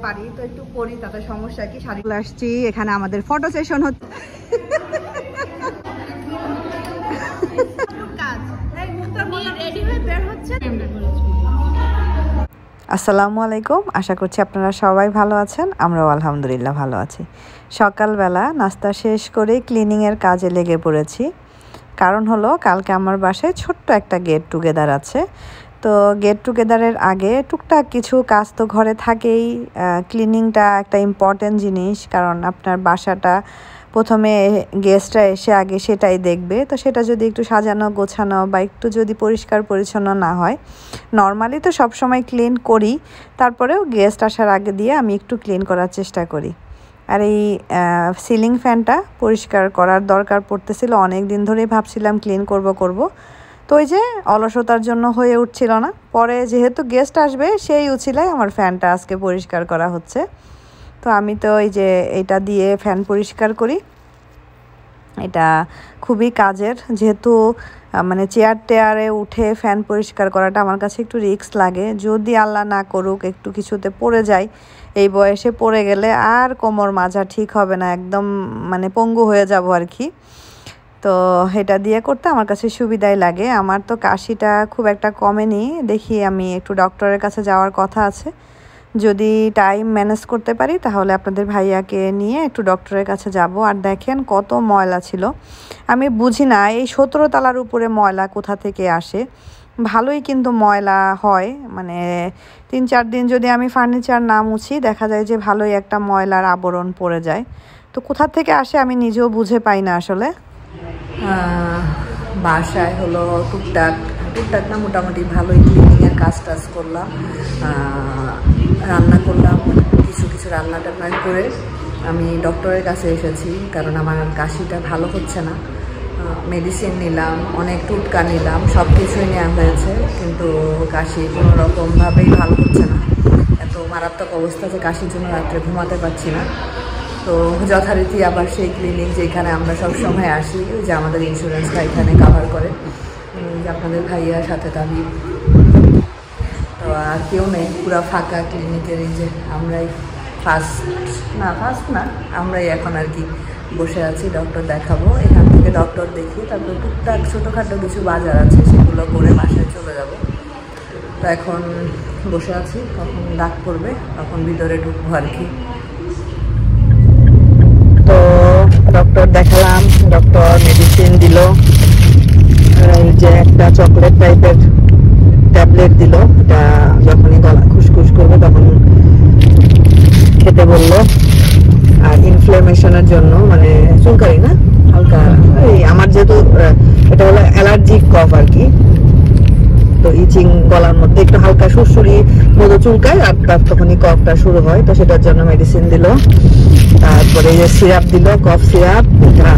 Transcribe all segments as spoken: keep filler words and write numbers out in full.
পারি তো একটু করি, তাতে সমস্যা কি। শাড়ি আসছি, এখানে আমাদের ফটো সেশন হচ্ছে। আসসালামু আলাইকুম, আশা করছি আপনারা সবাই ভালো আছেন। আমরাও আলহামদুলিল্লাহ ভালো আছি। সকালবেলা নাস্তা শেষ করে ক্লিনিংয়ের কাজে লেগে পড়েছি। কারণ হলো কালকে আমার বাসায় ছোট্ট একটা গেট টুগেদার আছে। তো গেট টুগেদারের আগে টুকটাক কিছু কাজ তো ঘরে থাকেই। ক্লিনিংটা একটা ইম্পর্টেন্ট জিনিস, কারণ আপনার বাসাটা প্রথমে গেস্টরা এসে আগে সেটাই দেখবে। তো সেটা যদি একটু সাজানো গোছানো বা একটু যদি পরিষ্কার পরিচ্ছন্ন না হয়, নর্মালি তো সবসময় ক্লিন করি, তারপরেও গেস্ট আসার আগে দিয়ে আমি একটু ক্লিন করার চেষ্টা করি। আর এই সিলিং ফ্যানটা পরিষ্কার করার দরকার পড়তেছিল, অনেক দিন ধরেই ভাবছিলাম ক্লিন করব করব তো ওই যে অলসতার জন্য হয়ে উঠছিল না। পরে যেহেতু গেস্ট আসবে সেই উছিলায় আমার ফ্যানটা আজকে পরিষ্কার করা হচ্ছে। তো আমি তো এই যে এটা দিয়ে ফ্যান পরিষ্কার করি, এটা খুবই কাজের। যেহেতু মানে চেয়ার টেয়ারে উঠে ফ্যান পরিষ্কার করাটা আমার কাছে একটু রিস্ক লাগে। যদি আল্লাহ না করুক একটু কিছুতে পড়ে যায়, এই বয়সে পড়ে গেলে আর কোমর মাজা ঠিক হবে না, একদম মানে পঙ্গু হয়ে যাব আর কি। তো এটা দিয়ে করতে আমার কাছে সুবিধাই লাগে। আমার তো কাশিটা খুব একটা কমেনি, দেখি আমি একটু ডক্টরের কাছে যাওয়ার কথা আছে। যদি টাইম ম্যানেজ করতে পারি তাহলে আপনাদের ভাইয়াকে নিয়ে একটু ডক্টরের কাছে যাব। আর দেখেন কত ময়লা ছিল, আমি বুঝি না এই সতেরো তলার উপরে ময়লা কোথা থেকে আসে। ভালোই কিন্তু ময়লা হয়, মানে তিন চার দিন যদি আমি ফার্নিচার না মুছি দেখা যায় যে ভালোই একটা ময়লার আবরণ পড়ে যায়। তো কোথা থেকে আসে আমি নিজেও বুঝে পাই না আসলে। বাসায় হলো টুকটাক টুকটাক না মোটামুটি ভালোই ক্লিনিংয়ের কাজ টাজ করলাম, রান্না করলাম, কিছু কিছু রান্না টান্না করে আমি ডক্টরের কাছে এসেছি। কারণ আমার কাশিটা ভালো হচ্ছে না, মেডিসিন নিলাম, অনেক টুটকা নিলাম, সব কিছুই নেওয়া হয়েছে, কিন্তু কাশি কোনো রকমভাবেই ভালো হচ্ছে না। এত মারাত্মক অবস্থা যে কাশির জন্য রাত্রে ঘুমাতে পারছি না। তো যথারীতি আবার সেই ক্লিনিক যেখানে আমরা সব সময় আসি, যে আমাদের ইন্স্যুরেন্সটা এখানে কাভার করে, যে আপনাদের ভাইয়ার সাথে তাবি, তো আর কেউ নেই, পুরো ফাঁকা ক্লিনিকের। এই যে আমরাই ফার্স্ট না ফার্স্ট না আমরাই এখন আর কি বসে আছি, ডক্টর দেখাবো। এখান থেকে ডক্টর দেখিয়ে তারপর টুকটাক ছোটোখাটো কিছু বাজার আছে সেগুলো করে বাসায় চলে যাব। তো এখন বসে আছি, তখন ডাক পড়বে, তখন ভিতরে ঢুকবো আর কি। তো ডক্টর দেখালাম, ডক্টর মেডিসিন দিল, এই যে একটা চকলেট টাইপের ট্যাবলেট দিল, এটা যখনই গলা খুসখুস করবে তখন খেতে বললো। আর ইনফ্লেমেশনের জন্য, মানে চুলকারি না হালকা, এই আমার যেহেতু এটা হলো অ্যালার্জিক কফ আর কি, তো ইচিং গলার মধ্যে একটু হালকা সুরসুরি মতো চুলকায় আর তার তখনই কফটা শুরু হয়, তো সেটার জন্য মেডিসিন দিল। তারপরে এই যে সিরাপ দিল, কফ সিরাপ, এটা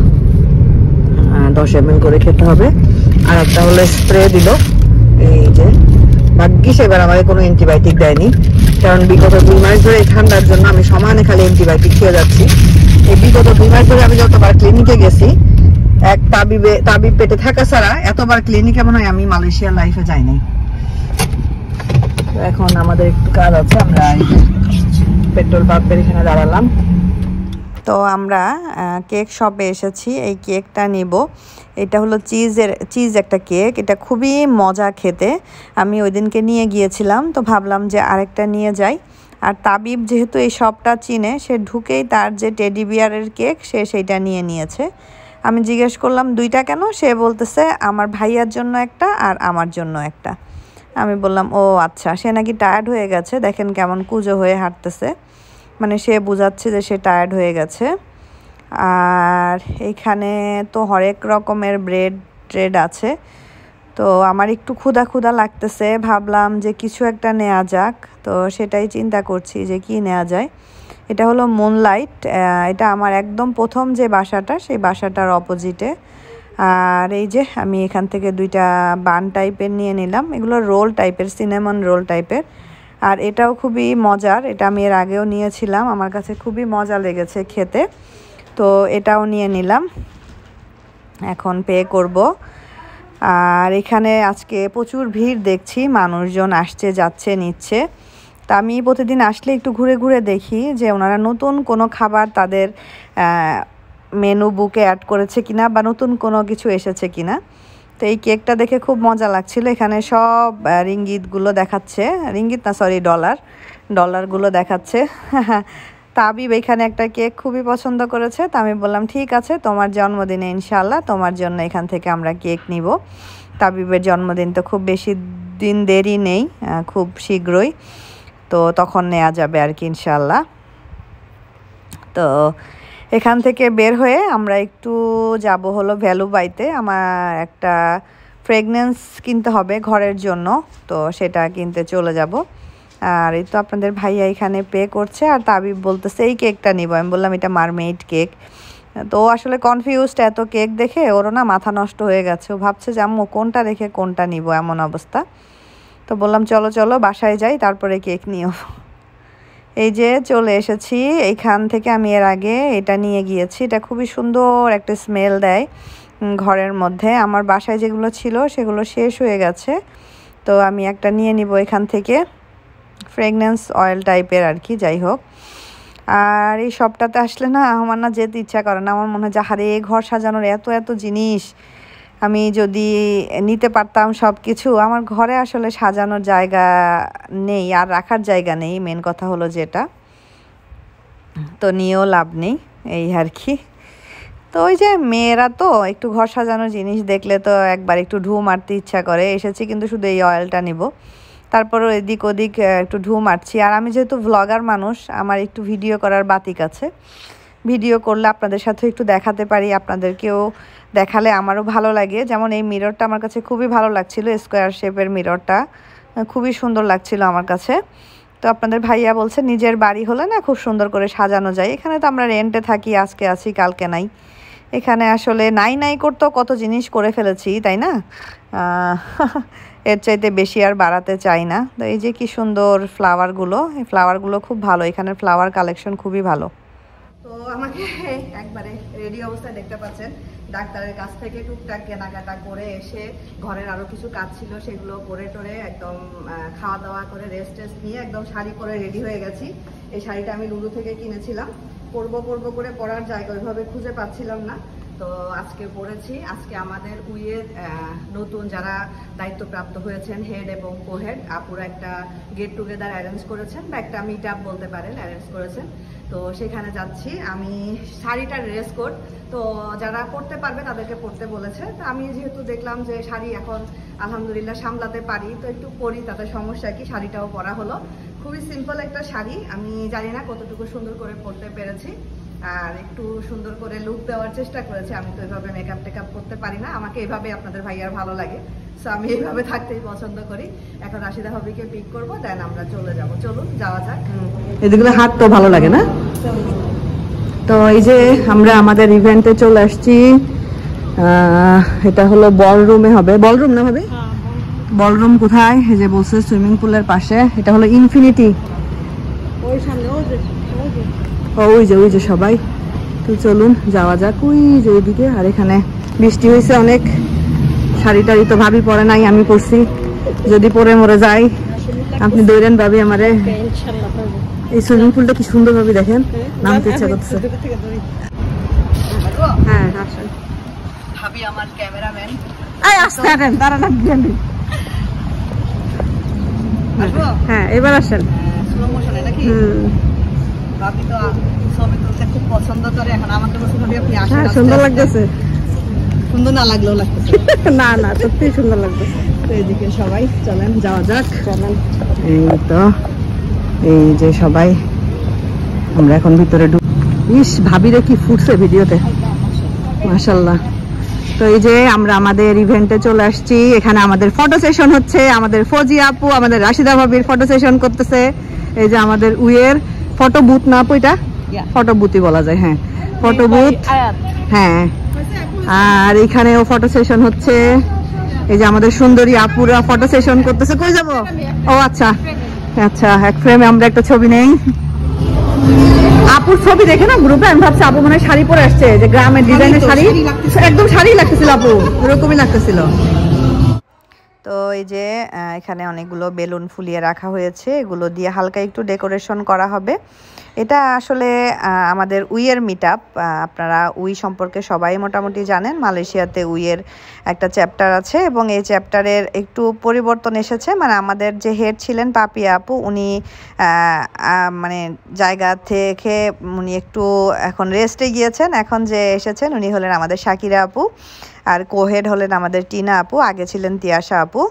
দশ এম এল করে খেতে হবে। আর একটা হলো স্প্রে দিল। এই যে ভাগ্যিস এবার আমাদের কোনো অ্যান্টিবায়োটিক দেয়নি, কারণ বিগত দুই মাস ধরে এই ঠান্ডার জন্য আমি সমানে খালি অ্যান্টিবায়োটিক খেয়ে যাচ্ছি। এই বিগত দুই মাস ধরে আমি যতবার ক্লিনিকে গেছি, এক তাবিবে তাবিব পেটে থাকা ছাড়া এতবার ক্লিনিকে মনে হয় আমি মালয়েশিয়ার লাইফে যাইনি। এখন আমাদের একটু কাজ আছে, আমরা পেট্রোল পাম্পের এখানে দাঁড়ালাম। তো আমরা কেক শপে এসেছি, এই কেকটা নিব। এটা হলো চিজের চিজ একটা কেক, এটা খুবই মজা খেতে। আমি ওই দিনকে নিয়ে গিয়েছিলাম, তো ভাবলাম যে আরেকটা নিয়ে যাই। আর তাবিব যেহেতু এই শপটা চিনে, সে ঢুকেই তার যে টেডি বিয়ারের কেক সে সেইটা নিয়ে নিয়েছে। আমি জিজ্ঞেস করলাম দুইটা কেন, সে বলতেছে আমার ভাইয়ার জন্য একটা আর আমার জন্য একটা। আমি বললাম ও আচ্ছা, সে নাকি টায়ার্ড হয়ে গেছে, দেখেন কেমন কুজো হয়ে হাঁটতেছে, মানে সে বোঝাচ্ছে যে সে টায়ার্ড হয়ে গেছে। আর এইখানে তো হরেক রকমের ব্রেড ট্রেড আছে, তো আমার একটু ক্ষুধা ক্ষুধা লাগতেছে, ভাবলাম যে কিছু একটা নেওয়া যাক। তো সেটাই চিন্তা করছি যে কি নেওয়া যায়। এটা হলো মুনলাইট, এটা আমার একদম প্রথম যে বাসাটা সেই বাসাটার অপোজিটে। আর এই যে আমি এখান থেকে দুইটা বান টাইপের নিয়ে নিলাম, এগুলো রোল টাইপের, সিনেমন রোল টাইপের। আর এটাও খুবই মজার, এটা আমি এর আগেও নিয়েছিলাম, আমার কাছে খুবই মজা লেগেছে খেতে, তো এটাও নিয়ে নিলাম। এখন পে করব। আর এখানে আজকে প্রচুর ভিড় দেখছি, মানুষজন আসছে যাচ্ছে নিচ্ছে। তা আমি প্রতিদিন আসলে একটু ঘুরে ঘুরে দেখি যে ওনারা নতুন কোনো খাবার তাদের মেনু বুকে অ্যাড করেছে কিনা বা নতুন কোনো কিছু এসেছে কিনা। তো এই কেকটা দেখে খুব মজা লাগছিল। এখানে সব রিঙ্গিতগুলো দেখাচ্ছে, রিঙ্গিত না সরি ডলার, ডলারগুলো দেখাচ্ছে। তাবিব এখানে একটা কেক খুবই পছন্দ করেছে। তা আমি বললাম ঠিক আছে, তোমার জন্মদিনে ইনশাআল্লাহ তোমার জন্য এখান থেকে আমরা কেক নিব। তাবিবের জন্মদিন তো খুব বেশি দিন দেরি নেই, খুব শীঘ্রই, তো তখন নেওয়া যাবে আর কি ইনশাআল্লাহ। তো এখান থেকে বের হয়ে আমরা একটু যাব হলো ভ্যালু বাইতে। আমার একটা ফ্রেগনেন্স কিনতে হবে ঘরের জন্য, তো সেটা কিনতে চলে যাব। আর এই তো আপনাদের ভাইয়া এখানে পে করছে, আর তাবিব বলতেছে এই কেকটা নিব। আমি বললাম এটা মারমেইড কেক। তো আসলে কনফিউজড, এত কেক দেখে ওরও না মাথা নষ্ট হয়ে গেছে। ও ভাবছে যে আম্মু কোনটা রেখে কোনটা নিব, এমন অবস্থা। তো বললাম চলো চলো বাসায় যাই, তারপরে কেক নিও। এই যে চলে এসেছি। এইখান থেকে আমি এর আগে এটা নিয়ে গিয়েছি। এটা খুবই সুন্দর একটা স্মেল দেয় ঘরের মধ্যে। আমার বাসায় যেগুলো ছিল সেগুলো শেষ হয়ে গেছে, তো আমি একটা নিয়ে নিব এখান থেকে, ফ্রেগনেন্স অয়েল টাইপের আর কি। যাই হোক, আর এই শপটাতে আসলে না আমার না যেতে ইচ্ছা করে না। আমার মনে হয় যে হারে ঘর সাজানোর এত এত জিনিস, আমি যদি নিতে পারতাম সব কিছু। আমার ঘরে আসলে সাজানোর জায়গা নেই, আর রাখার জায়গা নেই, মেন কথা হলো যেটা। তো নিয়েও লাভ নেই, এই আর কি। তো ওই যে মেয়েরা তো একটু ঘর সাজানোর জিনিস দেখলে তো একবার একটু ঢু মারতে ইচ্ছা করে। এসেছি কিন্তু শুধু এই অয়েলটা নিব, তারপরও এদিক ওদিক একটু ঢু মারছি। আর আমি যেহেতু ভ্লগার মানুষ, আমার একটু ভিডিও করার বাতিক আছে। ভিডিও করলে আপনাদের সাথে একটু দেখাতে পারি, আপনাদেরকেও দেখালে আমারও ভালো লাগে। যেমন এই মিররটা আমার কাছে খুবই ভালো লাগছিল, স্কোয়ার শেপের মিররটা খুবই সুন্দর লাগছিল আমার কাছে। তো আপনাদের ভাইয়া বলছে নিজের বাড়ি হলে না খুব সুন্দর করে সাজানো যায়। এখানে তো আমরা রেন্টে থাকি, আজকে আছি কালকে নাই। এখানে আসলে নাই নাই করতেও কত জিনিস করে ফেলেছি, তাই না? এর চাইতে বেশি আর বাড়াতে চাই না। তো এই যে কি সুন্দর ফ্লাওয়ারগুলো, এই ফ্লাওয়ারগুলো খুব ভালো, এখানের ফ্লাওয়ার কালেকশন খুবই ভালো। তো আমাকে একবারে রেডি অবস্থায় দেখতে পাচ্ছেন। ডাক্তারের কাছ থেকে টুকটাক কেনাকাটা করে এসে ঘরের আরও কিছু কাজ ছিল সেগুলো করে টোরে একদম খাওয়া দাওয়া করে রেস্ট টেস্ট নিয়ে একদম শাড়ি পরে রেডি হয়ে গেছি। এই শাড়িটা আমি লুলু থেকে কিনেছিলাম। পরবো পরবো করে পরার জায়গা ওইভাবে খুঁজে পাচ্ছিলাম না, তো আজকে পড়েছি। আজকে আমাদের উইয়ের নতুন যারা দায়িত্বপ্রাপ্ত হয়েছেন, হেড এবং কোহেড আপুরা একটা গেট টুগেদার অ্যারেঞ্জ করেছেন, বা একটা মিট আপ বলতে পারেন, অ্যারেঞ্জ করেছেন। তো সেখানে যাচ্ছি। আমি শাড়িটা ড্রেস কোড, তো যারা পরতে পারবে তাদেরকে পরতে বলেছে। তো আমি যেহেতু দেখলাম যে শাড়ি এখন আলহামদুলিল্লাহ সামলাতে পারি, তো একটু পরি, তাতে সমস্যা কি। শাড়িটাও পরা হলো, খুবই সিম্পল একটা শাড়ি। আমি জানি না কতটুকু সুন্দর করে পরতে পেরেছি, আর একটু সুন্দর করে লুক দেওয়ার চেষ্টা করেছি। আমি তো এইভাবে মেকআপ টেকআপ করতে পারি না, আমাকে এইভাবে আপনাদের ভাইয়ার ভালো লাগে, সো আমি এইভাবে থাকতেই পছন্দ করি। এখন রাশিদা ভাবিকে পিক করবো, দেন আমরা চলে যাব। চলুন যাওয়া যাক। এদিকে হাত তো ভালো লাগে না। তো এই যে আমরা আমাদের ইভেন্টে চলে আসছি। এটা হলো বলরুমে হবে, বলরুম না হবে, বলরুম কোথায়? এই যে বলছে সুইমিং পুলের পাশে। এটা হলো ইনফিনিটি, ওই সামনে, ওই যে ওই যে সবাই। তো চলুন যাওয়া যাক ওই যে ওইদিকে। আর এখানে বৃষ্টি হয়েছে অনেক, শাড়ি টাড়ি তো ভাবি পরে নাই, আমি পরছি। যদি পরে মরে যাই আপনি দৌড়েন ভাবি আমারে। এই সুইমিং পুলটা কি সুন্দর ভাবে দেখেন, নামতে ইচ্ছা করছে। হ্যাঁ আসেন ভাবি আমার ক্যামেরাম্যান। এই আসতে আসেন, তারা লাগবেন। হ্যাঁ এবার আসেন। স্লো মোশনে নাকি? হুম, ভাবি তো ছবি তুলতে খুব পছন্দ করে। এখন আমাকে বলছে ভাবি আপনি আসেন। হ্যাঁ সুন্দর লাগতেছে। সুন্দর না লাগলেও লাগতেছে। না না সত্যি সুন্দর লাগতেছে। তো এদিকে সবাই চলেন যাওয়া যাক। চলেন। এই তো এই যে সবাই আমরা এখন ভিতরে ঢুক। ইস ভাবিরে কি ফুটছে ভিডিওতে, মাশাআল্লাহ। তো এই যে আমরা আমাদের ইভেন্টে চলে আসছি। এখানে আমাদের ফটো সেশন হচ্ছে। আমাদের ফজি আপু আমাদের রাশিদা ভাবির ফটো সেশন করতেছে। এই যে আমাদের উইয়ের ফটো বুথ, না আপু এটা ফটো বুথই বলা যায়। হ্যাঁ ফটো বুথ। হ্যাঁ আর এখানেও ফটো সেশন হচ্ছে। এই যে আমাদের সুন্দরী আপুরা ফটো সেশন করতেছে। কই যাব? ও আচ্ছা আচ্ছা, এক ফ্রেমে আমরা একটা ছবি নেই। আপুর ছবি দেখে না গ্রুপে আমি ভাবছি আপু মনে হয় শাড়ি পরে আসছে, যে গ্রামের ডিজাইনের শাড়ি, একদম শাড়ি লাগতেছিল আপু, ওরকমই লাগতেছিল। তো এই যে এখানে অনেকগুলো বেলুন ফুলিয়ে রাখা হয়েছে, এগুলো দিয়ে হালকা একটু ডেকোরেশন করা হবে। এটা আসলে আমাদের উইয়ের মিট আপ। আপনারা উই সম্পর্কে সবাই মোটামুটি জানেন, মালয়েশিয়াতে উইয়ের একটা চ্যাপ্টার আছে এবং এই চ্যাপ্টারের একটু পরিবর্তন এসেছে। মানে আমাদের যে হেড ছিলেন পাপিয়া আপু, উনি মানে জায়গা থেকে উনি একটু এখন রেস্টে গিয়েছেন। এখন যে এসেছেন উনি হলেন আমাদের শাকিরা আপু, আর কোহেড হলেন আমাদের টিনা আপু, আগে ছিলেন তিয়াশা আপু।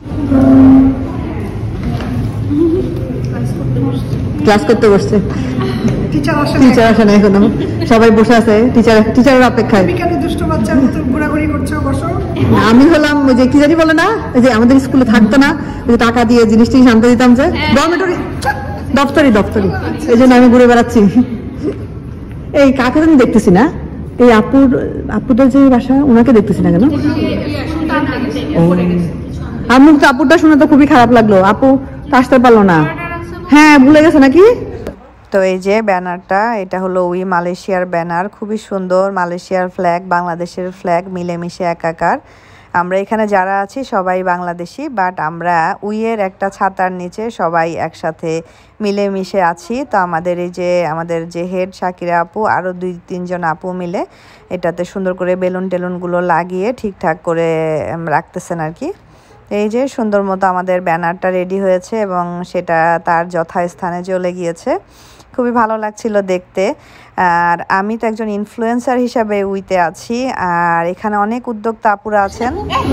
ক্লাস করতে বসছে, টিচার আসে টিচার আসে না এখনো, সবাই বসে আছে টিচার টিচারের অপেক্ষায়। তুমি কেন দুষ্ট বাচ্চার মতো ঘোরাঘুরি করছো? বসো। আমি হলাম ওই যে কি জানি বলে না, ওই যে আমাদের স্কুলে থাকতো না, ওই যে টাকা দিয়ে জিনিস টিনিস আনতে দিতাম, যে ডরমেটরি দপ্তরি দপ্তরি, এই জন্য আমি ঘুরে বেড়াচ্ছি। এই কাকে আমি দেখতেছি না, এই আপুর আপুদের যে বাসা, ওনাকে দেখতেছি না কেন? আমি তো আপুরটা শুনে তো খুবই খারাপ লাগলো, আপু তো আসতে পারলো না। হ্যাঁ, ভুলে গেছে নাকি? তো এই যে ব্যানারটা, এটা হলো উই মালয়েশিয়ার ব্যানার, খুবই সুন্দর। মালয়েশিয়ার ফ্ল্যাগ, বাংলাদেশের ফ্ল্যাগ মিলেমিশে একাকার। আমরা এখানে যারা আছি সবাই বাংলাদেশি, বাট আমরা উইয়ের একটা ছাতার নিচে সবাই একসাথে মিলেমিশে আছি। তো আমাদের এই যে আমাদের যে হেড শাকিরা আপু, আরও দুই তিনজন আপু মিলে এটাতে সুন্দর করে বেলুন টেলুনগুলো লাগিয়ে ঠিকঠাক করে রাখতেছেন আর কি। এই যে সুন্দর মতো আমাদের ব্যানারটা রেডি হয়েছে এবং সেটা তার যথাস্থানে চলে গিয়েছে। খুবই ভালো লাগছিল দেখতে। আর আমি তো একজন ইনফ্লুয়েন্সার হিসাবে উইতে আছি, আর এখানে অনেক উদ্যোক্তা আপুরা আছেন।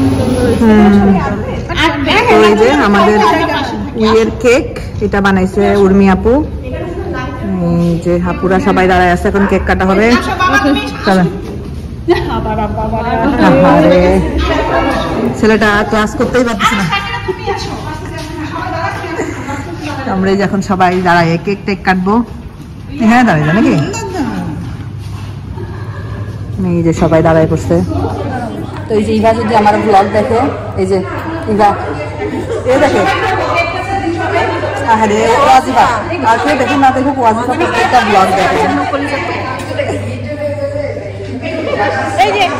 এই যে আমাদের উইয়ের কেক, এটা বানাইছে উর্মি আপু। এই যে আপুরা সবাই দাঁড়ায় আছে, এখন কেক কাটা হবে। চলেন। ছেলেটা ক্লাস করতেই পারতেছে না। আমরা এখন সবাই দাঁড়ায় কেক টেক কাটবো। হ্যাঁ, দাঁড়াই যা নাকি? এই যে সবাই দাঁড়ায় পড়ছে। তো এই যে ইভা যদি আমার ব্লগ দেখে, এই যে ইভা এ দেখে, আরে ওয়াজিবা, আর কেউ দেখে না দেখুক, ওয়াজিবা প্রত্যেকটা ব্লগ দেখে। এই যে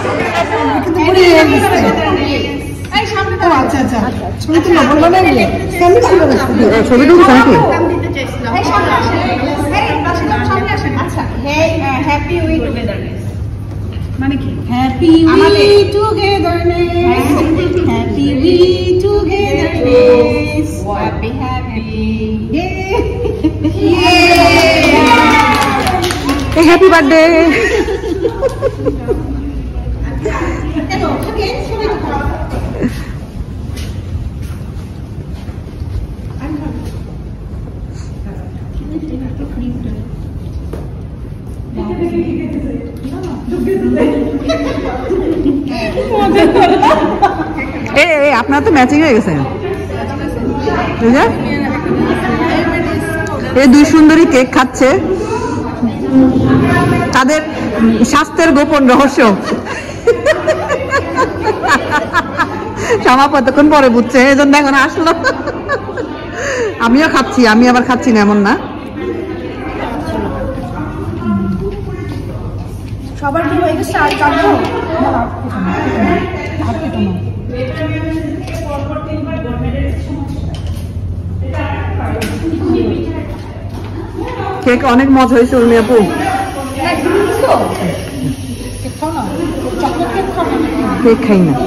আচ্ছা আচ্ছা, ছবি তুলো বলবো না, ছবি তুলছো নাকি? হ্যাপি উই টুগেদারনেস মানে কি? Happy We togetherness, happy We togetherness, happy happy ইয়ে, হ্যাপি বার্থডে। আপনার তো ম্যাচিং হয়ে গেছে। এই দুই সুন্দরী কেক খাচ্ছে, তাদের স্বাস্থ্যের গোপন রহস্য সমাপ এতক্ষণ পরে বুঝছে, এই জন্য এখন আসলো। আমিও খাচ্ছি, আমি আবার খাচ্ছি না এমন না। সবার কি হয়ে গেছে? আর কাটবো কেক, অনেক মজা হয়েছে উর্মি আপু। কেক খাই না।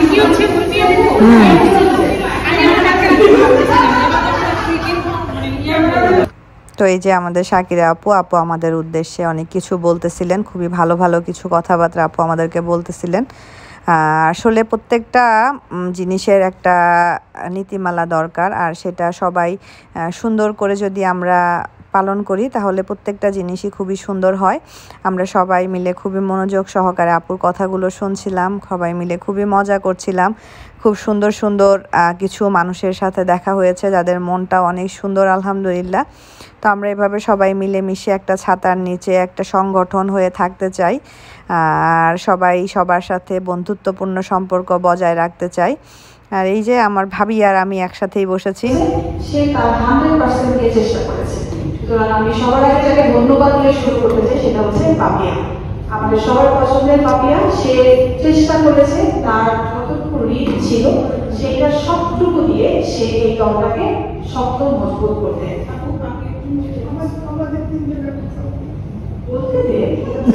তো এই যে আমাদের শাকিরা আপু, আপু আমাদের উদ্দেশ্যে অনেক কিছু বলতেছিলেন, খুবই ভালো ভালো কিছু কথাবার্তা আপু আমাদেরকে বলতেছিলেন। আসলে প্রত্যেকটা জিনিসের একটা নীতিমালা দরকার, আর সেটা সবাই সুন্দর করে যদি আমরা পালন করি তাহলে প্রত্যেকটা জিনিসই খুবই সুন্দর হয়। আমরা সবাই মিলে খুবই মনোযোগ সহকারে আপুর কথাগুলো শুনছিলাম, সবাই মিলে খুবই মজা করছিলাম। খুব সুন্দর সুন্দর কিছু মানুষের সাথে দেখা হয়েছে যাদের মনটা অনেক সুন্দর, আলহামদুলিল্লাহ। তো আমরা এভাবে সবাই মিলে মিশে একটা ছাতার নিচে একটা সংগঠন হয়ে থাকতে চাই, আর সবাই সবার সাথে বন্ধুত্বপূর্ণ সম্পর্ক বজায় রাখতে চাই। আর এই যে আমার ভাবি আর আমি একসাথেই বসেছি। সে তার হান্ড্রেড পার্সেন্ট দিয়ে চেষ্টা করেছে। সুতরাং আমি সবার আগে যাকে ধন্যবাদ দিয়ে শুরু করতে চাই সেটা হচ্ছে পাপিয়া। আমাদের সবার পছন্দের পাপিয়া, সে চেষ্টা করেছে তার যতটুকু রিড ছিল সেটা সবটুকু দিয়ে সে এই দলটাকে শক্ত মজবুত করতে বলতে দে।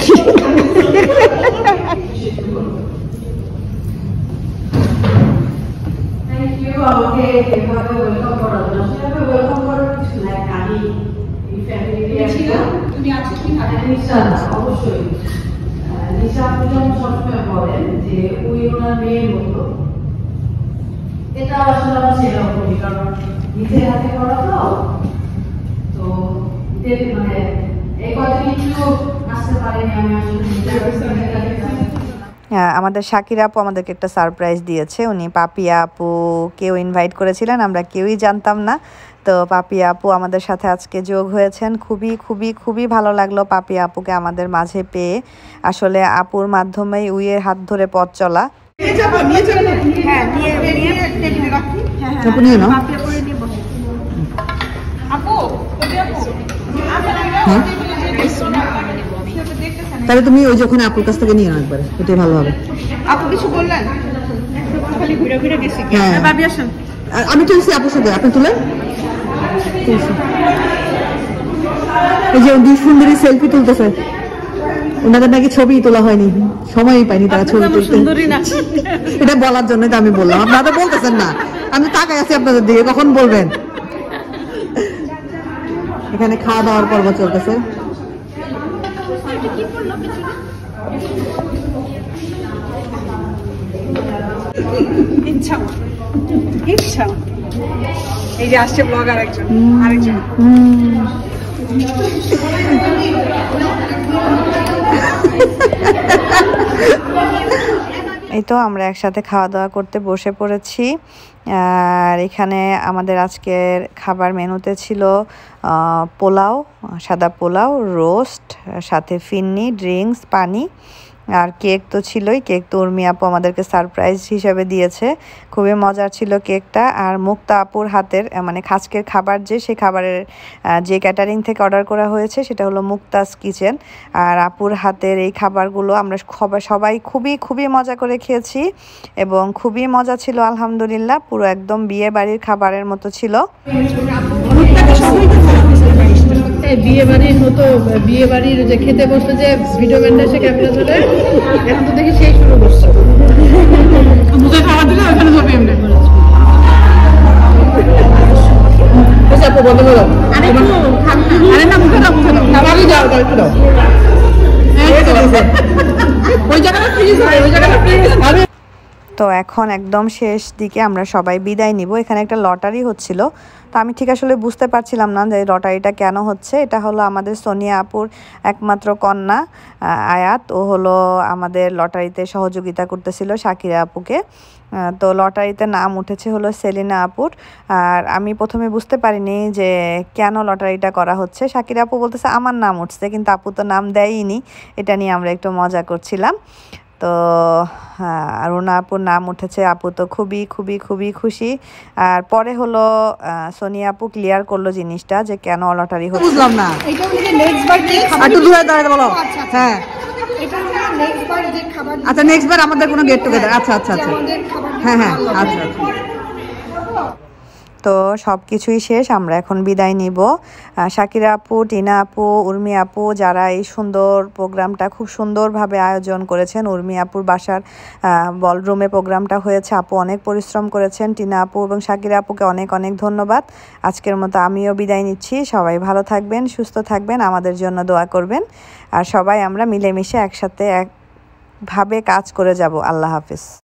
থ্যাংক ইউ আমাকে এভাবে ওয়েলকাম করার জন্য। সেভাবে ওয়েলকাম করার কিছু নাই, আমি এই ফ্যামিলি তুমি আছো কি না অবশ্যই। নিশা আপনি যেমন সবসময় বলেন যে ওই ওনার মেয়ের মতো, এটা আসলে আমার সেরকমই, কারণ নিজের হাতে করা তো তো মানে এই কদিন একটু আসতে পারেনি আমি আসলে। আমাদের শাকিরা আপু আমাদেরকে একটা সারপ্রাইজ দিয়েছে। উনি পাপিয়া আপু কেউ ইনভাইট করেছিলেন, আমরা কেউই জানতাম না। তো পাপিয়া আপু আমাদের সাথে আজকে যোগ হয়েছেন। খুবই খুবই খুবই ভালো লাগলো পাপিয়া আপুকে আমাদের মাঝে পেয়ে। আসলে আপুর মাধ্যমেই উইয়ের হাত ধরে পথ চলা। তাহলে তুমি ওই যখন আপুর কাছ থেকে নিয়ে নাও একবারে, ওটাই ভালো হবে। আপু কিছু বললেন? খালি ঘুরে ঘুরে গেছি। হ্যাঁ ভাবি আসেন। আমি তুলছি আপুর সাথে, আপনি তুলেন। এই যে দুই সুন্দরী সেলফি তুলতেছে, ওনাদের নাকি ছবি তোলা হয়নি, সময়ই পাইনি তারা ছবি তুলতে। এটা বলার জন্যই তো আমি বললাম, আপনারা তো বলতেছেন না, আমি তাকাই আছি আপনাদের দিকে, কখন বলবেন। এখানে খাওয়া দাওয়ার পর্ব চলতেছে। ইচ্ছা ইচ্ছা এই যে আসছে ব্লগার একজন আরেকজন। এই তো আমরা একসাথে খাওয়া দাওয়া করতে বসে পড়েছি। আর এখানে আমাদের আজকের খাবার মেনুতে ছিল পোলাও, সাদা পোলাও, রোস্ট, সাথে ফিন্নি, ড্রিঙ্কস, পানি আর কেক তো ছিলই। কেক তো উর্মি আপু আমাদেরকে সারপ্রাইজ হিসেবে দিয়েছে, খুবই মজার ছিল কেকটা। আর মুক্তা আপুর হাতের মানে আজকের খাবার যে সেই খাবারের যে ক্যাটারিং থেকে অর্ডার করা হয়েছে সেটা হলো মুক্তাস কিচেন। আর আপুর হাতের এই খাবারগুলো আমরা সবাই খুবই খুবই মজা করে খেয়েছি এবং খুবই মজা ছিল আলহামদুলিল্লাহ। পুরো একদম বিয়ে বাড়ির খাবারের মতো ছিল। বিয়ে বাড়ির মতো বিয়ে বাড়ির যে খেতে বসতে যে ভিডিও ব্যান্ডে এসে ক্যামেরা ধরে, এখন তো দেখি সেই শুরু করছে। মুখে খাবার দিলে ওখানে যাবে এমনি। আরে না মুখে দাও, মুখে দাও, খাবারই যাও একটু দাও। ওই জায়গাটা ফ্রিজ হয়, ওই জায়গাটা ফ্রিজ। তো এখন একদম শেষ দিকে আমরা সবাই বিদায় নিব। এখানে একটা লটারি হচ্ছিল, তো আমি ঠিক আসলে বুঝতে পারছিলাম না যে লটারিটা কেন হচ্ছে। এটা হলো আমাদের সোনিয়া আপুর একমাত্র কন্যা আয়াত, ও হলো আমাদের লটারিতে সহযোগিতা করতেছিল শাকিরা আপুকে। তো লটারিতে নাম উঠেছে হলো সেলিনা আপুর। আর আমি প্রথমে বুঝতে পারিনি যে কেন লটারিটা করা হচ্ছে। শাকিরা আপু বলতেছে আমার নাম উঠছে, কিন্তু আপু তো নাম দেয়নি। এটা নিয়ে আমরা একটু মজা করছিলাম। তো আর রুনা আপুর নাম উঠেছে, আপু তো খুবই খুবই খুবই খুশি। আর পরে হলো সোনিয়া আপু ক্লিয়ার করলো জিনিসটা যে কেন লটারি হচ্ছে। বুঝলাম না, এটা হলো যে নেক্সট বার যে খাবার একটু দূরে দাঁড়াতে বলো। হ্যাঁ এটা হলো নেক্সট বার যে খাবার, আচ্ছা নেক্সট বার আমাদের কোনো গেট টুগেদার। আচ্ছা আচ্ছা আচ্ছা হ্যাঁ হ্যাঁ আচ্ছা আচ্ছা। তো সব কিছুই শেষ, আমরা এখন বিদায় নিব। শাকিরা আপু, টিনা আপু, উর্মি আপু যারা এই সুন্দর প্রোগ্রামটা খুব সুন্দরভাবে আয়োজন করেছেন। উর্মি আপুর বাসার বলরুমে প্রোগ্রামটা হয়েছে, আপু অনেক পরিশ্রম করেছেন। টিনা আপু এবং শাকিরা আপুকে অনেক অনেক ধন্যবাদ। আজকের মতো আমিও বিদায় নিচ্ছি। সবাই ভালো থাকবেন, সুস্থ থাকবেন, আমাদের জন্য দোয়া করবেন। আর সবাই আমরা মিলেমিশে একসাথে একভাবে কাজ করে যাব। আল্লাহ হাফিজ।